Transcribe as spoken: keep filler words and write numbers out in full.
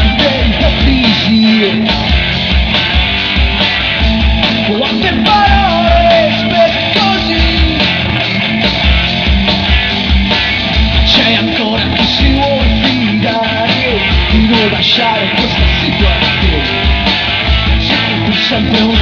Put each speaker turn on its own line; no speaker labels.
quante ipocrisie, quante parole spese così. C'è ancora chi si vuole fidare di non lasciare questa situazione. Siamo pur sempre un